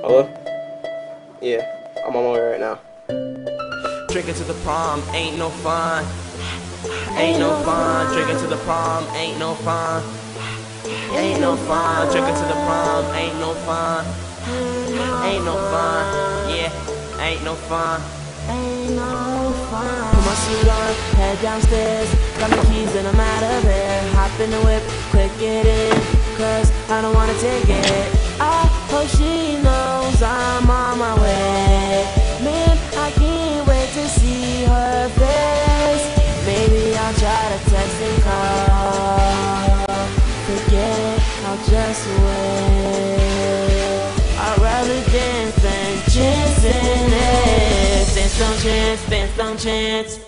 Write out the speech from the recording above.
Hello? Yeah, I'm on my way right now. Drinking to the prom, ain't no fun. Ain't no fun. Drinking to the prom, ain't no fun. Ain't no fun. Drinking to the prom, ain't no fun. Ain't no fun. Yeah, ain't no fun. Ain't no fun. Put my suit on, head downstairs. Got my keys and I'm out of there. Hop in the whip, quick get in, cause I don't wanna take it. I hope she knows I'm on my way. Man, I can't wait to see her face. Maybe I'll try to text and call. Forget it, I'll just wait. I'd rather dance than chance in it. Dance don't chance, dance don't chance.